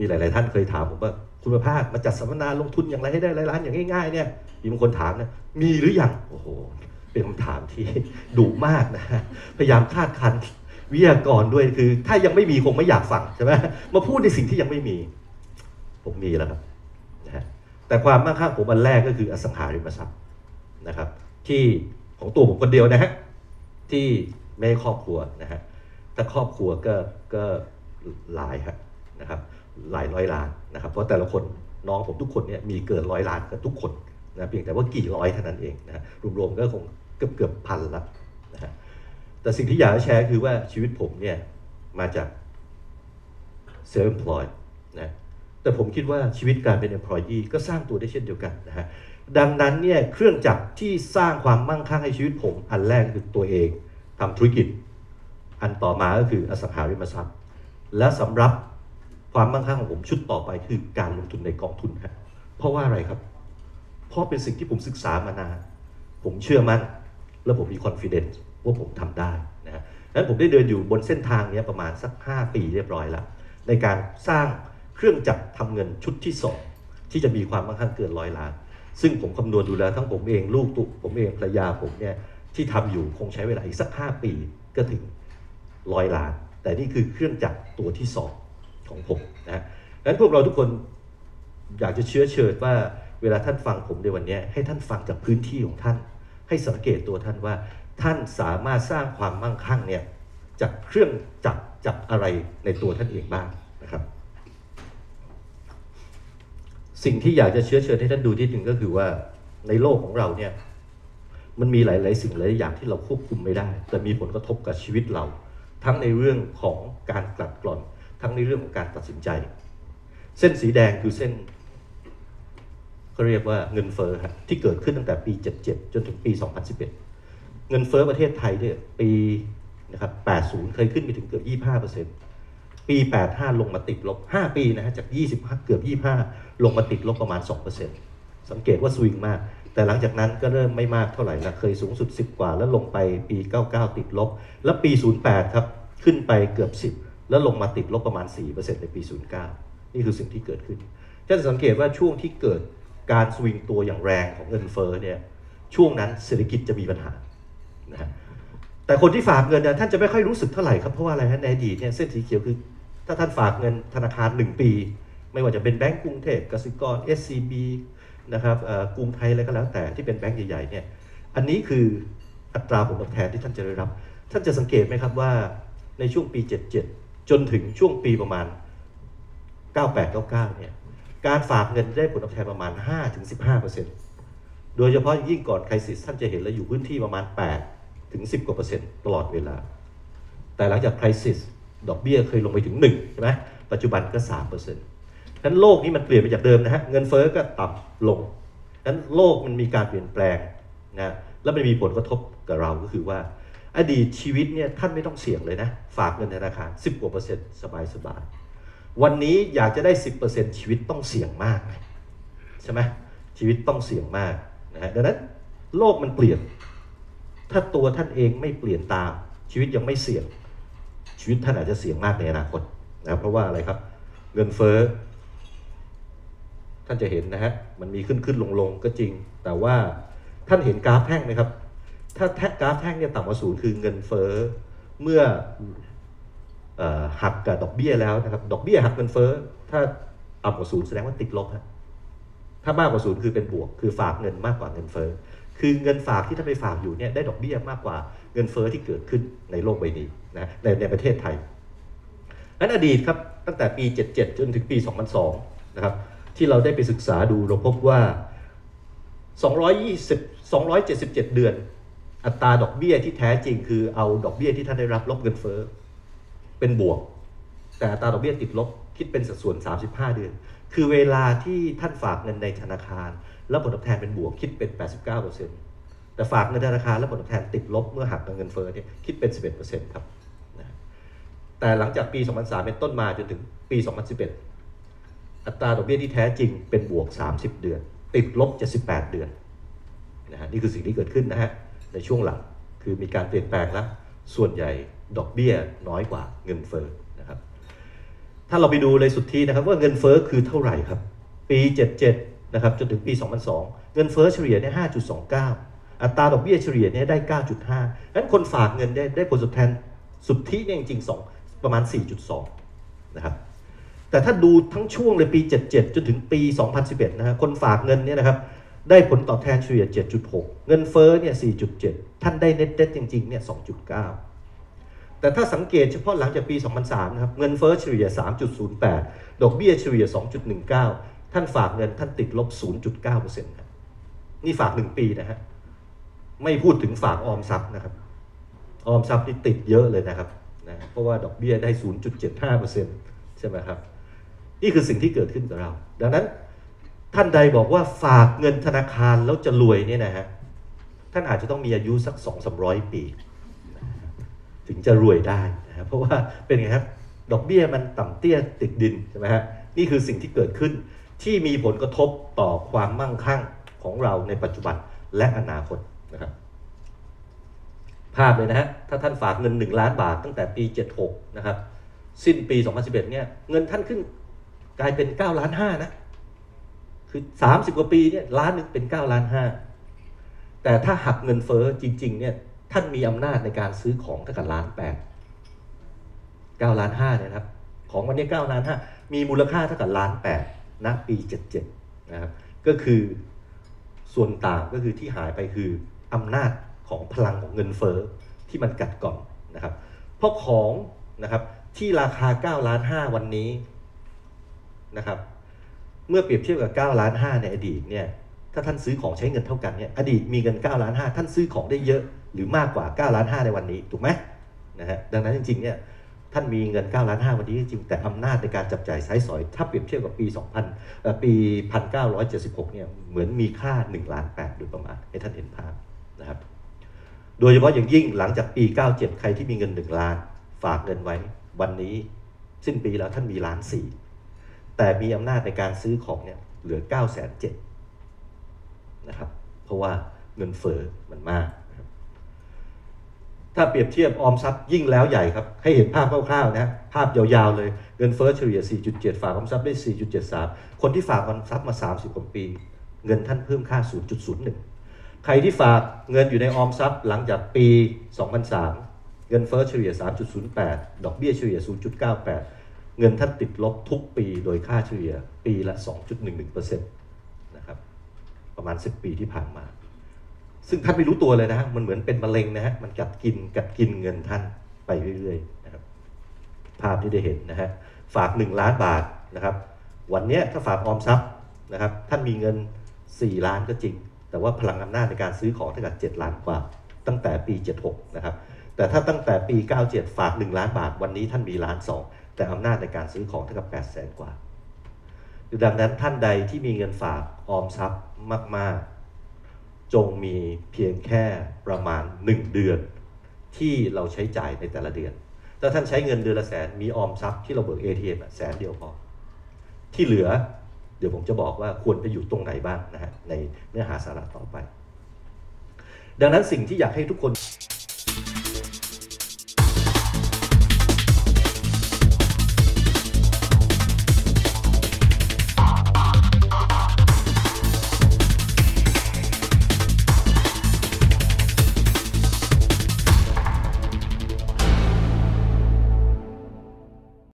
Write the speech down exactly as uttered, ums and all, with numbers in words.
มีหลายๆท่านเคยถามผมว่าคุณประภาสมาจัดสัมมนาลงทุนอย่างไรให้ได้ร้อยล้านอย่างง่ายๆเนี่ยมีบางคนถามนะมีหรือยังโอ้โหเป็นคำถามที่ดุมากนะพยายามคาดคั้นวิทยากรด้วยคือถ้ายังไม่มีคงไม่อยากฟังใช่ไหมมาพูดในสิ่งที่ยังไม่มีผมมีแล้วครับนะฮะแต่ความมั่งคั่งผมอันแรกก็คืออสังหาริมทรัพย์นะครับที่ของตัวผมคนเดียวนะฮะที่ไม่ครอบครัวนะฮะถ้าครอบครัวก็ก็หลายครับนะครับหลายร้อยล้านนะครับเพราะแต่ละคนน้องผมทุกคนเนี่ยมีเกินร้อยล้านกันทุกคนนะเพียงแต่ว่ากี่ร้อยเท่านั้นเองนะรวมๆก็คงเกือบเกือบพันละนะฮะแต่สิ่งที่อยากจะแชร์คือว่าชีวิตผมเนี่ยมาจาก self employed นะแต่ผมคิดว่าชีวิตการเป็น employee ก็สร้างตัวได้เช่นเดียวกันนะฮะดังนั้นเนี่ยเครื่องจักรที่สร้างความมั่งคั่งให้ชีวิตผมอันแรกคือตัวเองทำธุรกิจอันต่อมาก็คืออสังหาริมทรัพย์และสำหรับความมั่งคั่งของผมชุดต่อไปคือการลงทุนในกองทุนฮะเพราะว่าอะไรครับเพราะเป็นสิ่งที่ผมศึกษามานานผมเชื่อมั่นและผมมี confidence ว่าผมทำได้นะฮะนั้นผมได้เดินอยู่บนเส้นทางนี้ประมาณสักห้าปีเรียบร้อยแล้วในการสร้างเครื่องจักรทำเงินชุดที่สองที่จะมีความมั่งคั่งเกินร้อยล้านซึ่งผมคำนวณดูแล้วทั้งผมเองลูกตุผมเองภรรยาผมเนี่ยที่ทำอยู่คงใช้เวลาอีกสักห้าปีก็ถึงร้อยล้านแต่นี่คือเครื่องจักรตัวที่สองของผมนะฮะดังนั้นพวกเราทุกคนอยากจะเชื้อเชิญว่าเวลาท่านฟังผมในวันนี้ให้ท่านฟังจากพื้นที่ของท่านให้สังเกตตัวท่านว่าท่านสามารถสร้างความมั่งคั่งเนี่ยจากเครื่องจักรจากอะไรในตัวท่านเองบ้างนะครับสิ่งที่อยากจะเชื้อเชิญให้ท่านดูที่หนึ่งก็คือว่าในโลกของเราเนี่ยมันมีหลายๆสิ่งหลายอย่างที่เราควบคุมไม่ได้แต่มีผลกระทบกับชีวิตเราทั้งในเรื่องของการกลั่นกร่อนทั้งในเรื่องของการตัดสินใจเส้นสีแดงคือเส้นเขาเรียกว่าเงินเฟ้อครับที่เกิดขึ้นตั้งแต่ปีเจ็ดสิบเจ็ดจนถึงปีสองพันสิบเอ็ดเงินเฟ้อประเทศไทยเนี่ยปีนะครับแปดสิบเคยขึ้นไปถึงเกือบ ยี่สิบห้าเปอร์เซ็นต์ ปีแปดสิบห้าลงมาติดลบห้าปีนะฮะจากยี่สิบเกือบยี่สิบห้าลงมาติดลบประมาณ สองเปอร์เซ็นต์ สังเกตว่าสวิงมากแต่หลังจากนั้นก็เริ่มไม่มากเท่าไหร่ละเคยสูงสุดสิบกว่าแล้วลงไปปีเก้าสิบเก้าติดลบแล้วปีศูนย์แปดครับขึ้นไปเกือบสิบแล้วลงมาติดลบประมาณ สี่เปอร์เซ็นต์ ในปีศูนย์เก้านี่คือสิ่งที่เกิดขึ้นท่านสังเกตว่าช่วงที่เกิดการสวิงตัวอย่างแรงของเงินเฟ้อเนี่ยช่วงนั้นเศรษฐกิจจะมีปัญหานะฮะแต่คนที่ฝากเงินเนี่ยท่านจะไม่ค่อยรู้สึกเท่าไหร่ครับเพราะว่าอะไรฮะในอดีตเนี่ยเส้นสีเขียวคือถ้าท่านฝากเงินธนาคารหนึ่งปีไม่ว่าจะเป็นแบงก์กรุงเทพกสิกร เอส ซี บี นะครับกรุงไทยอะไรก็แล้วแต่ที่เป็นแบงก์ใหญ่ๆเนี่ยอันนี้คืออัตราผลตอบแทนที่ท่านจะได้รับท่านจะสังเกตไหมครับว่าในช่วงปีเจ็ดสิบเจ็ดจนถึงช่วงปีประมาณเก้าสิบแปด เก้าสิบเก้าเนี่ยการฝากเงินได้ผลตอบแทนประมาณ ห้าถึงสิบห้าเปอร์เซ็นต์ โดยเฉพาะยิ่งก่อนไครซิสท่านจะเห็นแล้วอยู่พื้นที่ประมาณแปดถึงสิบกว่าเปอร์เซ็นต์ตลอดเวลาแต่หลังจากไครซิสดอกเบี้ยเคยลงไปถึงหนึ่งใช่ไหมปัจจุบันก็ สามเปอร์เซ็นต์ นั้นโลกนี้มันเปลี่ยนไปจากเดิมนะฮะเงินเฟ้อก็ต่ำลงนั้นโลกมันมีการเปลี่ยนแปลงนะแล้วมันมีผลกระทบกับเราก็คือว่าอดีตชีวิตเนี่ยท่านไม่ต้องเสี่ยงเลยนะฝากเงินธนาคารสิบกว่าเปอร์เซ็นต์สบายๆวันนี้อยากจะได้ สิบเปอร์เซ็นต์ ชีวิตต้องเสี่ยงมากใช่ไหมชีวิตต้องเสี่ยงมากนะฮะดังนั้นโลกมันเปลี่ยนถ้าตัวท่านเองไม่เปลี่ยนตามชีวิตยังไม่เสี่ยงชีวิตท่านอาจจะเสี่ยงมากในอนาคตนะเพราะว่าอะไรครับเงินเฟ้อท่านจะเห็นนะฮะมันมีขึ้นขึ้นลงลงก็จริงแต่ว่าท่านเห็นกราฟแท่งไหมครับถ้ากราฟแท่งเนี่ยต่ำกว่าศูนย์คือเงินเฟ้อเมื่อหักกับดอกเบี้ยแล้วนะครับดอกเบี้ยหักเงินเฟ้อถ้าต่ำกว่าศูนย์แสดงว่าติดลบฮะถ้ามากกว่าศูนย์คือเป็นบวกคือฝากเงินมากกว่าเงินเฟ้อคือเงินฝากที่ท่านไปฝากอยู่เนี่ยได้ดอกเบี้ยมากกว่าเงินเฟ้อที่เกิดขึ้นในโลกใบนี้นะในในประเทศไทยนั้นอดีตครับตั้งแต่ปีเจ็ดสิบเจ็ดจนถึงปีสองพันสองนะครับที่เราได้ไปศึกษาดูเราพบว่าสองร้อยยี่สิบ สองร้อยเจ็ดสิบเจ็ดเดือนอัตราดอกเบี้ยที่แท้จริงคือเอาดอกเบี้ยที่ท่านได้รับลบเงินเฟ้อเป็นบวกแต่อัตราดอกเบี้ยติดลบคิดเป็นสัดส่วนสามสิบห้าเดือนคือเวลาที่ท่านฝากเงินในธนาคารแล้วผลตอบแทนเป็นบวกคิดเป็น แปดสิบเก้าเปอร์เซ็นต์ แต่ฝากเงินธนาคารแล้วผลตอบแทนติดลบเมื่อหักเงินเฟ้อเนี่ยคิดเป็น สิบเอ็ดเปอร์เซ็นต์ ครับแต่หลังจากปีสองพันสามเป็นต้นมาจนถึงปีสองพันสิบเอ็ดอัตราดอกเบี้ยที่แท้จริงเป็นบวกสามสิบเดือนติดลบเจ็ดสิบแปดเดือนนะฮะนี่คือสิ่งที่เกิดขึ้นนะฮะในช่วงหลังคือมีการเปลี่ยนแปลงแล้วส่วนใหญ่ดอกเบี้ยน้อยกว่าเงินเฟ้อนะครับถ้าเราไปดูเลยสุทธินะครับว่าเงินเฟ้อคือเท่าไหร่ครับปีเจ็ดสิบเจ็ดนะครับจนถึงปีสองพันสองเงินเฟ้อเฉลี่ยเนี่ย ห้าจุดสองเก้า อัตราดอกเบี้ยเฉลี่ยเนี่ยได้ เก้าจุดห้า งั้นคนฝากเงินได้ได้ผลตอบแทนสุทธิเนี่ยจริงๆสองประมาณ สี่จุดสอง นะครับแต่ถ้าดูทั้งช่วงเลยปีเจ็ดสิบเจ็ดจนถึงปีสองพันสิบเอ็ดนะฮะคนฝากเงินเนี่ยนะครับได้ผลตอบแทนเฉลี่ย เจ็ดจุดหก เงินเฟ้อเนี่ย สี่จุดเจ็ด ท่านได้เน็ตเน็ตจริงๆเนี่ย สองจุดเก้า แต่ถ้าสังเกตเฉพาะหลังจากปีสองพันสามนะครับเงินเฟ้อเฉลี่ย สามจุดศูนย์แปด ดอกเบี้ยเฉลี่ย สองจุดหนึ่งเก้า ท่านฝากเงินท่านติดลบ ศูนย์จุดเก้าเปอร์เซ็นต์ ครับนี่ฝากหนึ่งปีนะฮะไม่พูดถึงฝากออมทรัพย์นะครับออมทรัพย์นี่ติดเยอะเลยนะครับนะเพราะว่าดอกเบี้ยได้ ศูนย์จุดเจ็ดห้าเปอร์เซ็นต์ ใช่ไหมครับนี่คือสิ่งที่เกิดขึ้นกับเราดังนั้นท่านใดบอกว่าฝากเงินธนาคารแล้วจะรวยเนี่ยนะฮะท่านอาจจะต้องมีอายุสัก สองถึงสามร้อย ปีถึงจะรวยได้นะเพราะว่าเป็นไงครับดอกเบี้ยมันต่ำเตี้ยติดดินใช่ไหมฮะนี่คือสิ่งที่เกิดขึ้นที่มีผลกระทบต่อความมั่งคั่งของเราในปัจจุบันและอนาคตนะครับภาพเลยนะฮะถ้าท่านฝากเงินหนึ่งล้านบาทตั้งแต่ปีเจ็ดสิบหกนะครับสิ้นปีสองพันสิบเอ็ดเนี่ยเงินท่านขึ้นกลายเป็นเก้าล้านห้านะคือสามสิบกว่าปีเนี่ยล้านนึงเป็นเก้าล้านห้าแต่ถ้าหักเงินเฟ้อจริงๆเนี่ยท่านมีอำนาจในการซื้อของเท่ากับล้านแปดเก้าล้านห้าเนี่ยครับของวันนี้เก้าล้านห้ามีมูลค่าเท่ากับล้านแปดณปีเจ็ดสิบเจ็ดนะครับก็คือส่วนต่างก็คือที่หายไปคืออำนาจของพลังของเงินเฟ้อที่มันกัดกร่อนนะครับเพราะของนะครับที่ราคาเก้าล้านห้าวันนี้นะครับเมื่อเปรียบเทียบกับเก้าล้านห้าในอดีตเนี่ยถ้าท่านซื้อของใช้เงินเท่ากันเนี่ยอดีตมีเงินเก้าล้านห้าท่านซื้อของได้เยอะหรือมากกว่าเก้าล้านห้าในวันนี้ถูกไหมนะฮะดังนั้นจริงๆเนี่ยท่านมีเงินเก้าล้านห้าวันนี้จริงแต่อำนาจในการจับจ่ายใช้สอยถ้าเปรียบเทียบกับปีสองพันเอ่อปีหนึ่งพันเก้าร้อยเจ็ดสิบหกเนี่ยเหมือนมีค่าหนึ่งล้านแปดโดยประมาณให้ท่านเห็นภาพนะครับโดยเฉพาะอย่างยิ่งหลังจากปีเก้าสิบเจ็ดใครที่มีเงินหนึ่งล้านฝากเงินไว้วันนี้สิ้นปีแล้วท่านมีล้านสี่แต่มีอำนาจในการซื้อของเนี่ยเหลือเก้าแสนเจ็ดนะครับเพราะว่าเงินเฟ้อมันมากนะครับถ้าเปรียบเทียบออมทรัพย์ยิ่งแล้วใหญ่ครับให้เห็นภาพคร่าวๆนะภาพยาวๆเลยเงินเฟ้อเฉลี่ย สี่จุดเจ็ด ฝากออมทรัพย์ได้ สี่จุดเจ็ดสาม คนที่ฝากออมทรัพย์มาสามสิบกว่าปีเงินท่านเพิ่มค่า ศูนย์จุดศูนย์หนึ่ง ใครที่ฝากเงินอยู่ในออมทรัพย์หลังจากปีสองพันสามเงินเฟ้อเฉลี่ย สามจุดศูนย์แปด ดอกเบี้ยเฉลี่ย ศูนย์จุดเก้าแปด เงินท่านติดลบทุกปีโดยค่าเฉลี่ยปีละ สองจุดหนึ่งหนึ่งเปอร์เซ็นต์ นะครับประมาณสิบปีที่ผ่านมาซึ่งท่านไม่รู้ตัวเลยนะฮะมันเหมือนเป็นมะเร็งนะฮะมันกัดกินกัดกินเงินท่านไปเรื่อยๆนะครับภาพที่ได้เห็นนะฮะฝากหนึ่งล้านบาทนะครับวันนี้ถ้าฝากออมทรัพย์นะครับท่านมีเงินสี่ล้านก็จริงแต่ว่าพลังอำนาจในการซื้อของเท่ากับเจ็ดล้านกว่าตั้งแต่ปีเจ็ดสิบหกนะครับแต่ถ้าตั้งแต่ปีเก้าสิบเจ็ดฝากหนึ่งล้านบาทวันนี้ท่านมีล้านสองแต่อำนาจในการซื้อของเท่ากับแปดแสนกว่าดังนั้นท่านใดที่มีเงินฝากออมทรัพย์มากๆจงมีเพียงแค่ประมาณหนึ่งเดือนที่เราใช้จ่ายในแต่ละเดือนถ้าท่านใช้เงินเดือนละแสนมีออมทรัพย์ที่เราเบิก เอ ที เอ็ม แสนเดียวพอที่เหลือเดี๋ยวผมจะบอกว่าควรไปอยู่ตรงไหนบ้างนะฮะในเนื้อหาสาระต่อไปดังนั้นสิ่งที่อยากให้ทุกคน